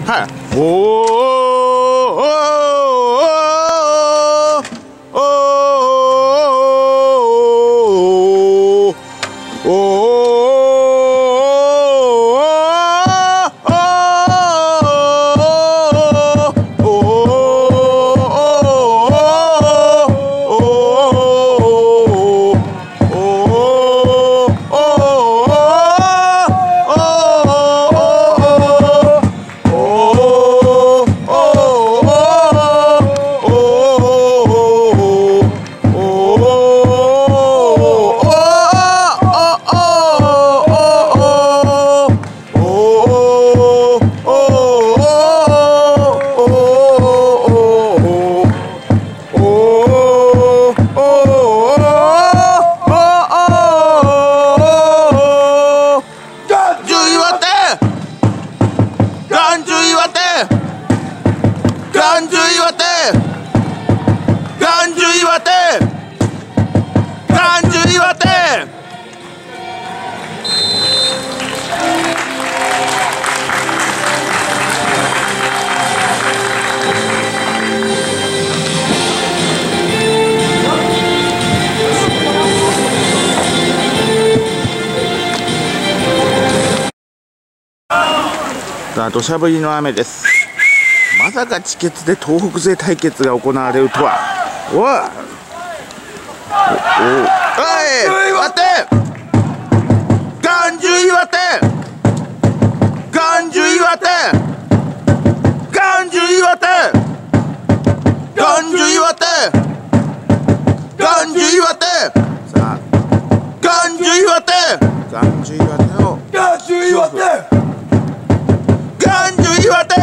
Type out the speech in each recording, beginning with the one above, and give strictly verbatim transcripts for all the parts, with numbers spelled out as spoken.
はい。おーおーおーおーおー土砂降りの雨です。まさか地決で東北勢対決が行われるとは。おいおい待て、眼中岩手、眼中岩手、眼中岩手、眼中岩手、眼中岩手、さあ眼中岩手、眼中岩手を眼中岩手、眼中岩手。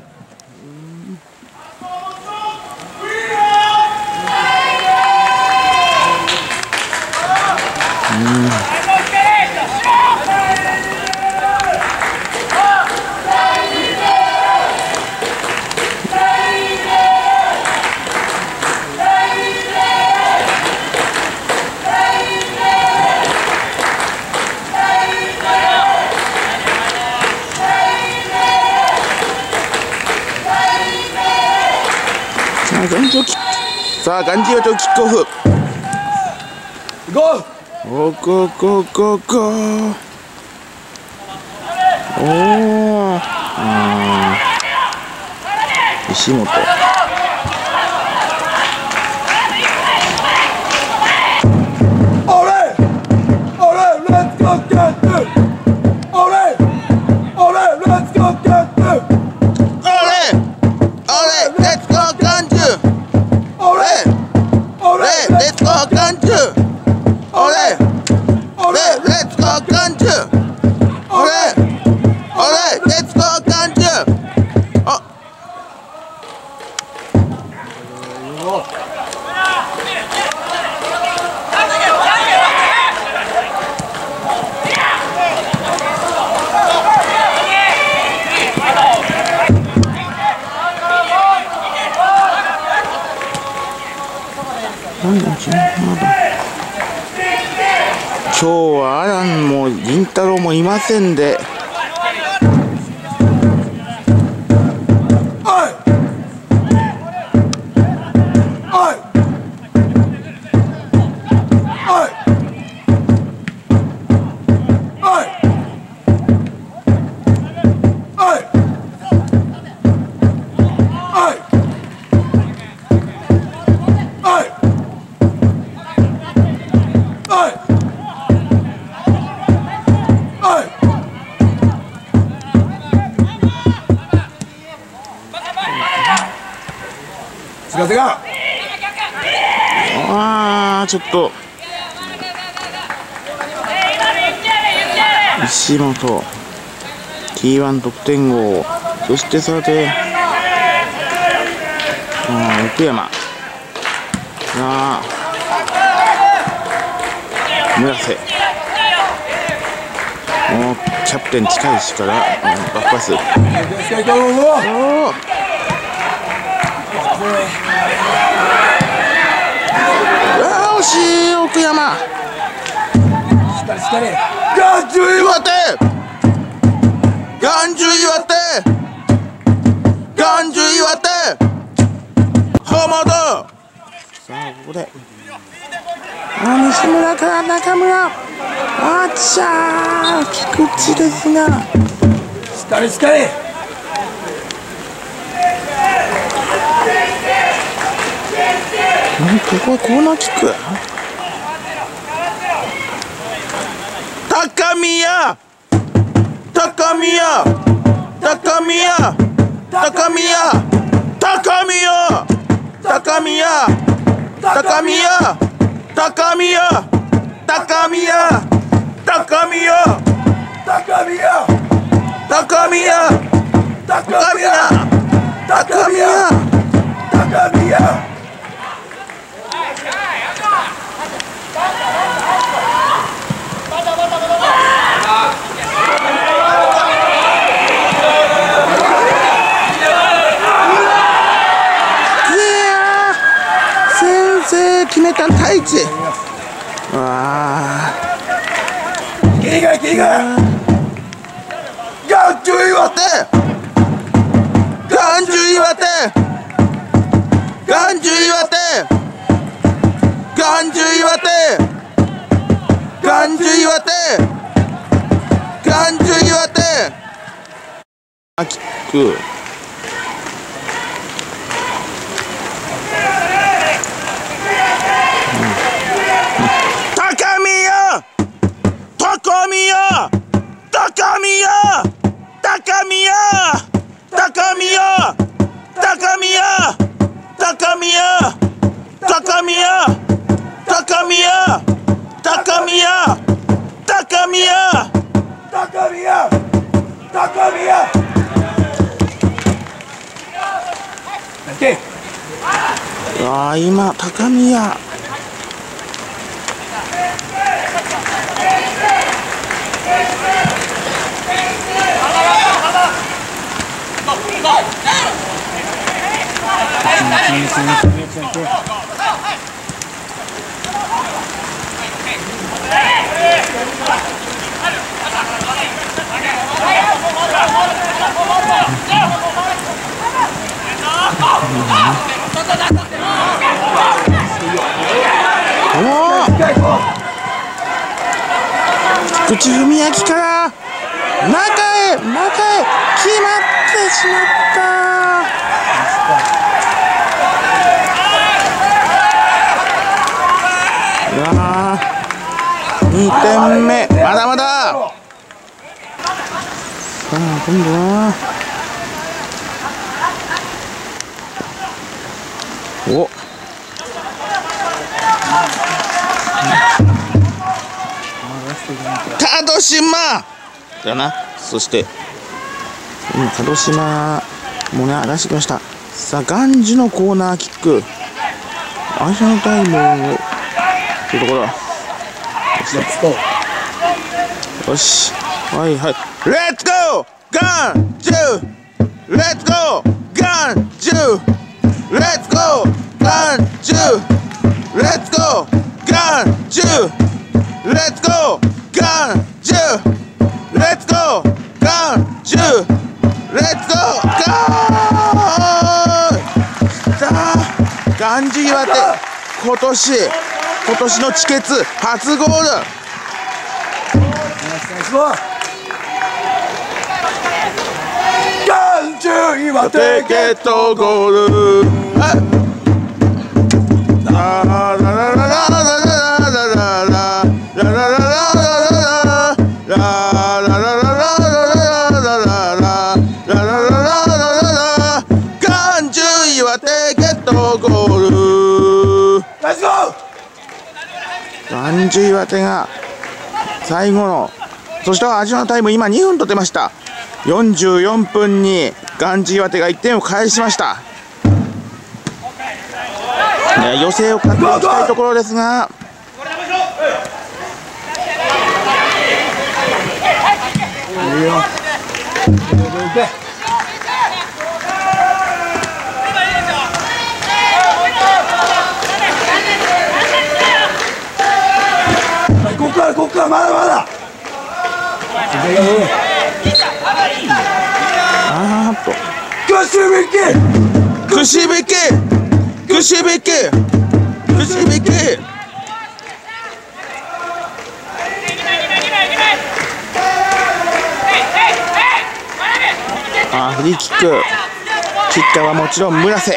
さあ、眼中岩手をキックオフ。ゴーゴーゴーゴーゴーゴー。おお、石本。今日はアランも銀太郎もいませんで、あーちょっと石本 ティーワン 得点王、そしてさて奥山が村瀬、もうキャプテン近いしからバックパス。惜しい奥山。眼中岩手、眼中岩手。 本。さあここであ西村から中村、あっちゃー菊池ですが、 しっかりしっかり。 ここはコーナーキック。高宮高宮高宮高宮高宮高宮高宮高宮高宮高宮高宮高宮高宮高宮高宮。 決めた太一。ああ。 切り替え切り替え。眼中岩手。 眼中岩手。眼中岩手。眼中岩手。眼中岩手。眼中岩手。あ、キック。高宮高宮高宮高宮高宮高宮高宮高宮高宮高宮高宮高宮。 ああ今高宮菊池文明から中へ中へ決まってしまった。いやーにてんめまだまだ。さあ今度はお門島だよな。そして今門島もね出してきました。さあガンジのコーナーキック、アジアのタイムというところ。よしはいはいレッツゴーガンジュレッツゴーガンジュレッツゴーガンジュレッツゴーガンジュレッツゴーガンジュレッツゴーガンジュレッツゴーガーさあガンジ岩手今年今年の地決初ゴール。 眼中岩手ゲットゴール。ラララララララララガンジュ岩手が最後の、そしてアジアのタイム今にふんと出ました。よんじゅうよんぷんにガンジュ岩手がいってんを返しました。予選を勝っていきたいところですが、 いいよ。ここからここからまだまだ。 あーっとくし引きくし引きくし引きくし引き。あ、フリーキック。キッカーはもちろん村瀬。さ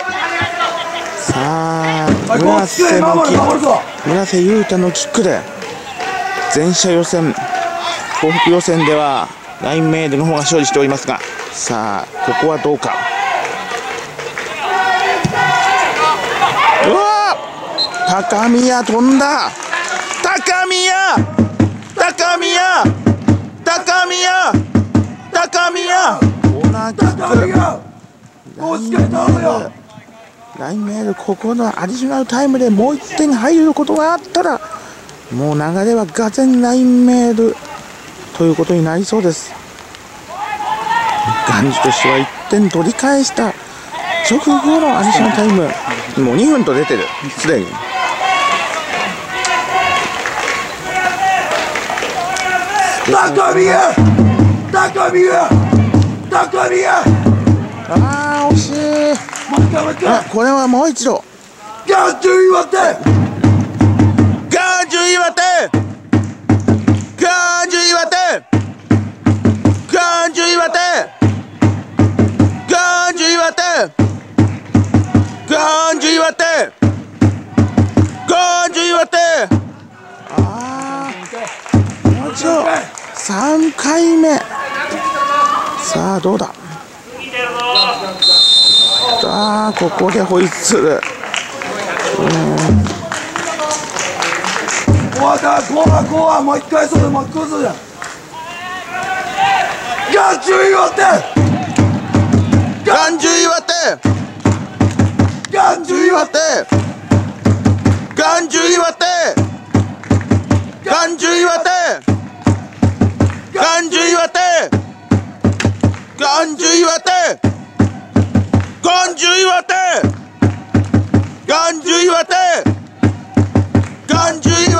あ村瀬のキック、村瀬優太のキックで全社予選、東北予選ではラインメイドの方が勝利しておりますが、さあここはどうか。うわー、高宮飛んだ。高宮高宮高宮高宮コーナーキック。ラインメール、ここのアディショナルタイムでもういってん入ることがあったら、もう流れはがぜんラインメールということになりそうです。ガンジとしてはいってん取り返した直後のアディショナルタイム、もうにふんと出てる、すでに。 高宮高宮高宮。 ああ惜しい。あ、これはもう一度。 ガンジュ岩手ガンジュ岩手ガンジュ岩手ガンジュ岩手ガンジュ岩手ガンジュ岩手ガンジュ岩手。ああもう一度さんかいめ。さあどうだ。ああここでホイッスル。 怖い怖い怖い、もう一回そうだ、もう一回そうだ。ガンジュ岩手ガンジュ岩手ガンジュ岩手ガンジュ岩手ガンジュ岩手ガンジュ岩手ガンジュ岩手ガンジュ岩手ガンジュ岩手ガンジュ岩手